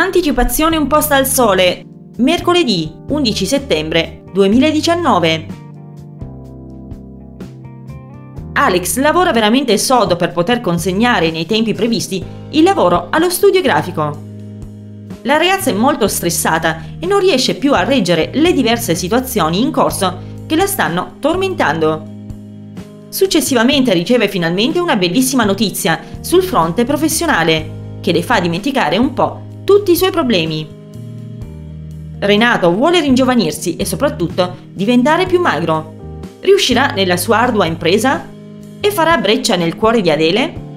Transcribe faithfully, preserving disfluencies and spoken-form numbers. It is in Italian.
Anticipazione un posta al sole. Mercoledì undici settembre duemiladiciannove. Alex lavora veramente sodo per poter consegnare nei tempi previsti il lavoro allo studio grafico. La ragazza è molto stressata e non riesce più a reggere le diverse situazioni in corso che la stanno tormentando. Successivamente riceve finalmente una bellissima notizia sul fronte professionale, che le fa dimenticare un po' tutti i suoi problemi. Renato vuole ringiovanirsi e soprattutto diventare più magro. Riuscirà nella sua ardua impresa? E farà breccia nel cuore di Adele?